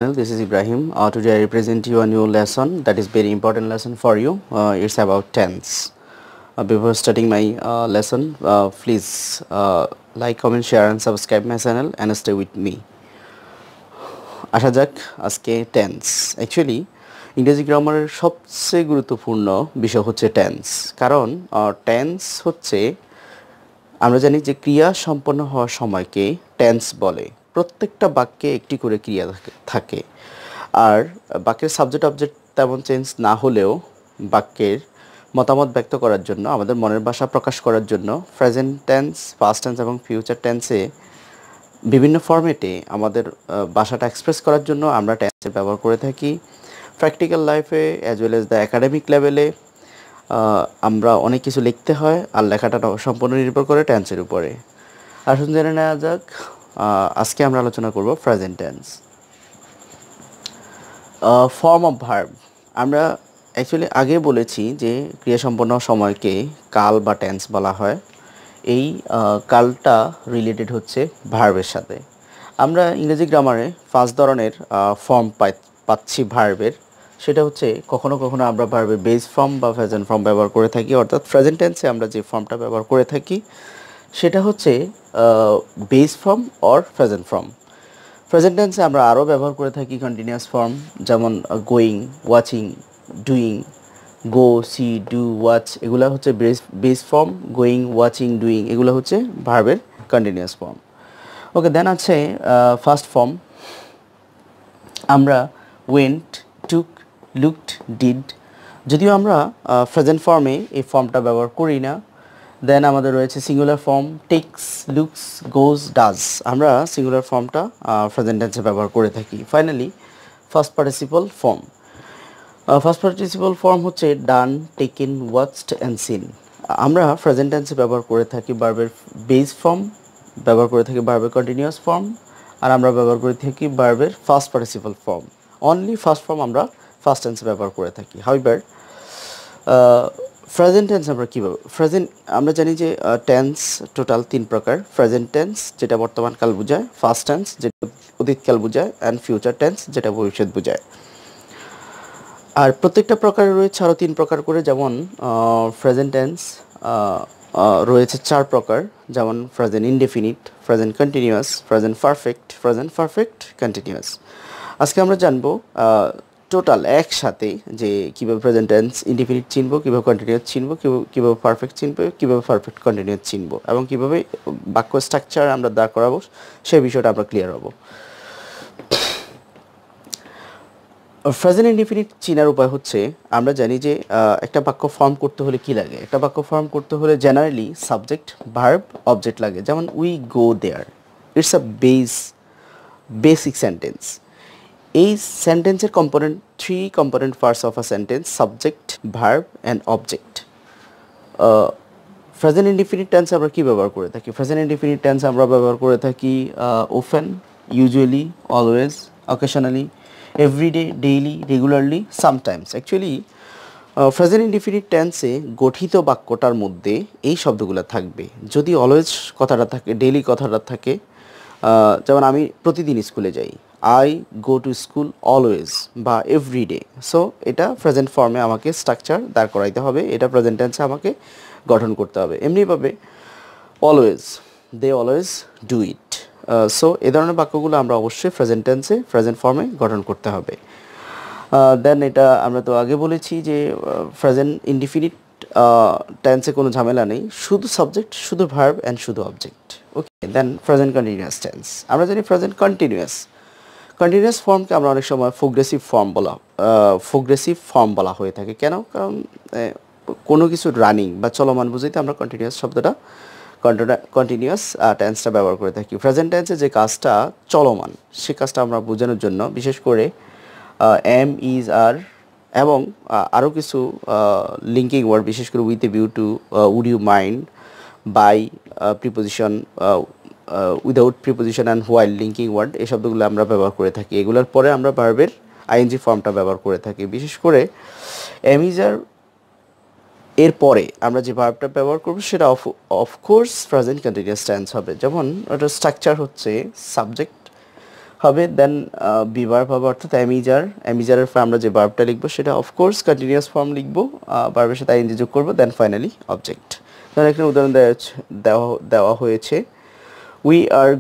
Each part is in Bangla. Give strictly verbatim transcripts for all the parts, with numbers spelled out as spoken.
channel. This is Ibrahim. Uh, today I represent you a new lesson that is very important lesson for you. Uh, it's about tense. Uh, before starting my uh, lesson, uh, please uh, like, comment, share and subscribe my channel and stay with me. আসা যাক আজকে টেন্স। অ্যাকচুয়ালি ইংরেজি গ্রামারের সবচেয়ে গুরুত্বপূর্ণ বিষয় হচ্ছে টেন্স, কারণ টেন্স হচ্ছে আমরা জানি যে ক্রিয়া সম্পন্ন হওয়ার সময়কে টেন্স বলে। প্রত্যেকটা বাক্যে একটি করে ক্রিয়া থাকে, আর বাক্যের সাবজেক্ট অবজেক্ট তেমন চেঞ্জ না হলেও বাক্যের মতামত ব্যক্ত করার জন্য, আমাদের মনের ভাষা প্রকাশ করার জন্য প্রেজেন্ট টেন্স, পাস্ট টেন্স এবং ফিউচার টেন্সে বিভিন্ন ফরম্যাটে আমাদের ভাষাটা এক্সপ্রেস করার জন্য আমরা টেন্সের ব্যবহার করে থাকি। প্র্যাকটিক্যাল লাইফে as well as the academic লেভেলে আমরা অনেক কিছু লিখতে হয়, আর লেখাটা সম্পূর্ণ নির্ভর করে টেন্সের উপরে। আসুন জেনে নেওয়া যাক, আজকে আমরা আলোচনা করব present tense. Form of verb, আমরা অ্যাকচুয়ালি আগে বলেছি যে ক্রিয়া সম্পন্ন সময়কে কাল বা টেন্স বলা হয়। এই কালটা রিলেটেড হচ্ছে ভার্বের সাথে। আমরা ইংরেজি গ্রামারে পাঁচ ধরনের ফর্ম পাই পাচ্ছি ভার্বের। সেটা হচ্ছে কখনো কখনো আমরা ভার্বের বেস ফর্ম বা প্রেজেন্ট ফর্ম ব্যবহার করে থাকি, অর্থাৎ প্রেজেন্ট টেন্সে আমরা যে ফর্মটা ব্যবহার করে থাকি সেটা হচ্ছে base form or present form. Present টেন্সে আমরা আরও ব্যবহার করে থাকি কন্টিনিউয়াস ফর্ম, যেমন going, watching, doing, go, see, do, watch, এগুলো হচ্ছে base base form. Going, watching, doing এগুলো হচ্ছে ভার্বের কন্টিনিউয়াস ফর্ম। ওকে, দেন আছে ফার্স্ট ফর্ম। আমরা ওয়েন্ট, টুক, লুকড, ডিড, যদিও আমরা প্রেজেন্ট ফর্মে এই ফর্মটা ব্যবহার করি না। দেন আমাদের রয়েছে singular form, takes, looks, goes, does, আমরা সিঙ্গুলার ফর্মটা প্রেজেন্ট টেন্সে ব্যবহার করে থাকি। Finally first participle form. First participle form হচ্ছে done, taken, watched and seen. আমরা প্রেজেন্ট টেন্সে ব্যবহার করে থাকি ভার্বের বেস ফর্ম, ব্যবহার করে থাকি ভার্বের কন্টিনিউয়াস ফর্ম, আর আমরা ব্যবহার করে থাকি ভার্বের first participle form. Only first form আমরা ফার্স্ট টেন্সে ব্যবহার করে থাকি। হাউএভার প্রেজেন্ট টেন্স আমরা কীভাবে প্রেজেন্ট আমরা জানি যে টেন্স টোটাল তিন প্রকার। প্রেজেন্ট টেন্স যেটা বর্তমানকাল বোঝায়, ফার্স্ট টেন্স যেটা অতীতকাল বোঝায়, অ্যান্ড ফিউচার টেন্স যেটা ভবিষ্যৎ বোঝায়। আর প্রত্যেকটা প্রকারে রয়েছে আরও তিন প্রকার করে, যেমন প্রেজেন্ট টেন্স রয়েছে চার প্রকার, যেমন present indefinite, present continuous, present perfect, present perfect continuous. আজকে আমরা জানবো টোটাল একসাথে যে কীভাবে প্রেজেন্ট টেন্স ইনডেফিনিট চিনবো, কীভাবে কন্টিনিউয়াস চিনবো, কীভাবে পারফেক্ট চিনবো, কীভাবে পারফেক্ট কন্টিনিউয়াস চিনবো, এবং কীভাবে বাক্য স্ট্রাকচার আমরা দাঁড় করাবো, সেই বিষয়টা আমরা ক্লিয়ার হবো। প্রেজেন্ট ইনডেফিনিট চিনার উপায় হচ্ছে, আমরা জানি যে একটা বাক্য ফর্ম করতে হলে কি লাগে। একটা বাক্য ফর্ম করতে হলে জেনারেলি সাবজেক্ট, ভার্ব, অবজেক্ট লাগে। যেমন we go there, it's a base basic sentence. এই সেন্টেন্সের component, three component parts of a sentence: subject, verb and object. Present indefinite tense আমরা কী ব্যবহার করে থাকি? প্রেজেন্ট ইনডেফিনিট টেন্স আমরা ব্যবহার করে থাকি often, usually, always, occasionally, every day, daily, regularly, sometimes. Actually present indefinite টেন্সে গঠিত বাক্যটার মধ্যে এই শব্দগুলো থাকবে। যদি অলওয়েজ কথাটা থাকে, ডেইলি কথাটা থাকে, যেমন আমি প্রতিদিন স্কুলে যাই, I go to school always, বা এভরিডে। সো এটা প্রেজেন্ট ফর্মে আমাকে স্ট্রাকচার দাঁড় করাইতে হবে, এটা প্রেজেন্ট টেন্সে আমাকে গঠন করতে হবে। এমনিভাবে always, they always do it. So এ ধরনের বাক্যগুলো আমরা অবশ্যই প্রেজেন্ট টেন্সে, প্রেজেন্ট ফর্মে গঠন করতে হবে। দেন এটা আমরা তো আগে বলেছি যে প্রেজেন্ট ইনডেফিনিট টেন্সে কোনো ঝামেলা নেই, শুধু সাবজেক্ট, শুধু ভার্ব অ্যান্ড শুধু object. Okay, then present continuous tense. আমরা জানি প্রেজেন্ট কন্টিনিউয়াস কন্টিনিউয়াস ফর্মকে আমরা অনেক সময় প্রোগ্রেসিভ ফর্ম বলা প্রোগ্রেসিভ ফর্ম বলা হয়ে থাকে। কেন? কারণ কোনো কিছু রানিং বা চলমান বুঝাইতে আমরা কন্টিনিউয়াস শব্দটা কন্টিনিউয়াস টেন্সটা ব্যবহার করে থাকি। প্রেজেন্ট টেন্সে যে কাজটা চলমান, সে কাজটা আমরা বোঝানোর জন্য বিশেষ করে এম, ইজ, আর এবং আরও কিছু লিঙ্কিং ওয়ার্ড, বিশেষ করে with a view to, would you mind, by, preposition, without preposition and while, linking word, এই শব্দগুলো আমরা ব্যবহার করে থাকি। এগুলোর পরে আমরা ভার্বের আইএনজি ফর্মটা ব্যবহার করে থাকি। বিশেষ করে এম, ইজ, আর এর পরে আমরা যে ভার্বটা ব্যবহার করব সেটা of of course present continuous tense হবে। যেমন ওটার স্ট্রাকচার হচ্ছে সাবজেক্ট, হবে। দেন বি ভার্ব হবে, অর্থাৎ অ্যামিজার। অ্যামিজারের পর আমরা যে ভার্বটা লিখবো সেটা অফকোর্স কন্টিনিউয়াস ফর্ম লিখবো, ভার্বের সাথে আইএনজি যোগ করবো, দেন ফাইনালি অবজেক্ট। ধরুন এখানে উদাহরণ দেওয়া দেওয়া দেওয়া হয়েছে, we are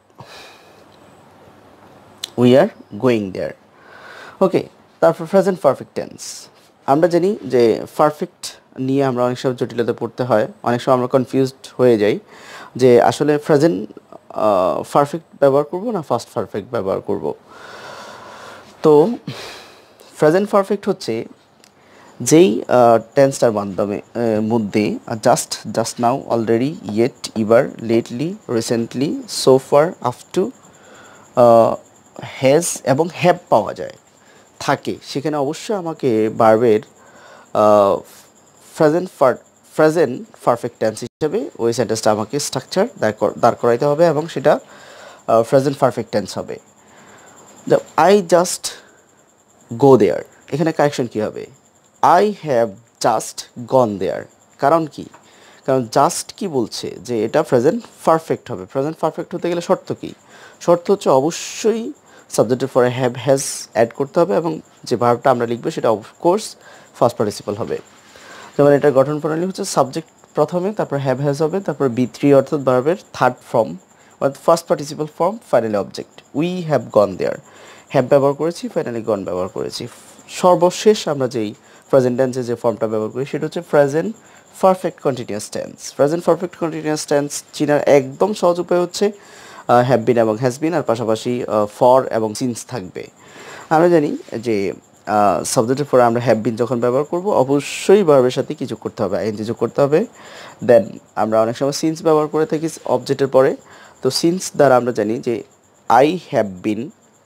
we are going there. Okay, তারপর প্রেজেন্ট পারফেক্ট টেন্স। আমরা জানি যে পারফেক্ট নিয়ে আমরা অনেক সময় জটিলতা পড়তে হয়, অনেক সময় আমরা কনফিউজড হয়ে যাই যে আসলে প্রেজেন্ট পারফেক্ট ব্যবহার করব না ফাস্ট পারফেক্ট ব্যবহার করব। তো প্রেজেন্ট পারফেক্ট হচ্ছে যেই টেন্সটার মাধ্যমে মধ্যে just, just now, already, yet, ever, lately, recently, so far, up to, has এবং হ্যাভ পাওয়া যায় থাকে, সেখানে অবশ্যই আমাকে ভার্বের প্রেজেন্ট প্রেজেন্ট পারফেক্ট টেন্স হিসেবে ওই সেন্টেন্সটা আমাকে স্ট্রাকচার দাঁড় করাইতে হবে এবং সেটা প্রেজেন্ট পারফেক্ট টেন্স হবে। আই জাস্ট গো দেয়ার, এখানে কারেকশন কী হবে? I have just gone there. কারণ কি? কারণ জাস্ট কি বলছে যে এটা প্রেজেন্ট পারফেক্ট হবে। প্রেজেন্ট পারফেক্ট হতে গেলে শর্ত কি? শর্ত হচ্ছে অবশ্যই সাবজেক্টের পরে হ্যাভ হ্যাজ অ্যাড করতে হবে এবং যে ভার্বটা আমরা লিখবো সেটা অফকোর্স ফার্স্ট পার্টিসিপাল হবে। যেমন এটার গঠন প্রণালী হচ্ছে সাবজেক্ট প্রথমে, তারপর হ্যাভ হ্যাজ হবে, তারপর বি থ্রি অর্থাৎ ভার্বের থার্ড ফর্ম অর্থাৎ first participle form, finally object. We have gone there, have ব্যবহার করেছি, ফাইনালি গন ব্যবহার করেছি। সর্বশেষ আমরা যেই প্রেজেন্ট টেন্সে যে ফর্মটা ব্যবহার করি সেটা হচ্ছে present perfect continuous tense. Present perfect continuous tense চেনার একদম সহজ উপায় হচ্ছে হ্যাভ বিন এবং হ্যাজ বিন, আর পাশাপাশি ফর এবং সিন্স থাকবে। আমরা জানি যে সাবজেক্টের পরে আমরা হ্যাভ বিন যখন ব্যবহার করব অবশ্যই ভার্বের সাথে কি যোগ করতে হবে? আইএনজি যোগ করতে হবে। দেন আমরা অনেক সময় সিন্স ব্যবহার করে থাকি অবজেক্টের পরে। তো সিন্স দ্বারা আমরা জানি যে I have been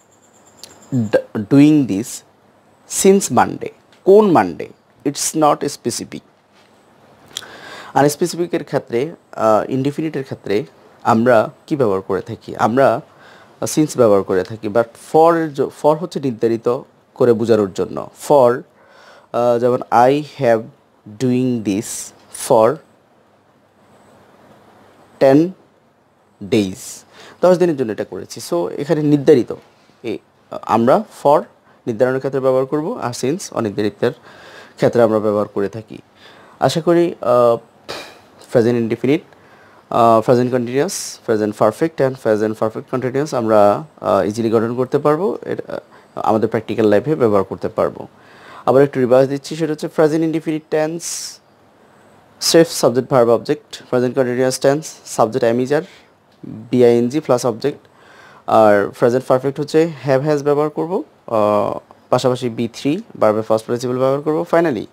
doing this since Monday. কোন মানডে? It's not specific. আনস্পেসিফিকের ক্ষেত্রে, ইনডিফিনিটের ক্ষেত্রে আমরা কি ব্যবহার করে থাকি? আমরা সিন্স ব্যবহার করে থাকি। বাট ফর ফর হচ্ছে নির্ধারিত করে বোঝানোর জন্য। ফর যেমন I have doing this for ten days, দশ দিনের জন্য এটা করেছি। সো এখানে নির্ধারিত, এই আমরা ফর নির্ধারণের ক্ষেত্রে ব্যবহার করব, আর সিন্স অনির্ধারিতের ক্ষেত্রে আমরা ব্যবহার করে থাকি। আশা করি present indefinite, present continuous, present perfect and present perfect continuous আমরা ইজিলি গঠন করতে পারবো, এটা আমাদের প্র্যাকটিক্যাল লাইফে ব্যবহার করতে পারবো। আবার একটু রিভাইজ দিচ্ছি, সেটা হচ্ছে present indefinite tense safe subject verb object, present continuous tense subject am is are V I N G plus object, আর প্রেজেন্ট পারফেক্ট হচ্ছে হ্যাভ হ্যাজ ব্যবহার করব, পাশাপাশি বি থ্রি ভার্বের ফার্স্ট পার্টিসিপল ব্যবহার করব। ফাইনালি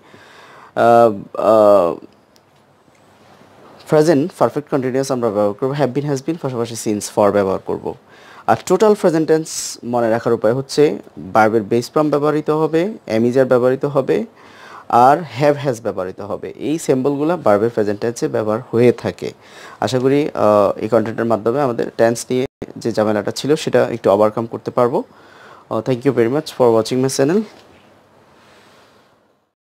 প্রেজেন্ট পারফেক্ট কন্টিনিউয়াস আমরা ব্যবহার করব, হ্যাভ বিন হ্যাজ বিন, পাশাপাশি সিন্স ফর ব্যবহার করব। আর টোটাল প্রেজেন্ট টেন্স মনে রাখার উপায় হচ্ছে ভার্বের বেস ফর্ম ব্যবহৃত হবে, অ্যামিজার ব্যবহৃত হবে, আর হ্যাভ হ্যাজ ব্যবহৃত হবে। এই সিম্বলগুলো ভার্বের প্রেজেন্ট টেন্সে ব্যবহার হয়ে থাকে। আশা করি এই কন্টেন্টের মাধ্যমে আমাদের টেন্স নিয়ে যে ঝামেলাটা ছিল সেটা একটু ওভারকাম করতে পারবো। Thank you very much for watching my channel.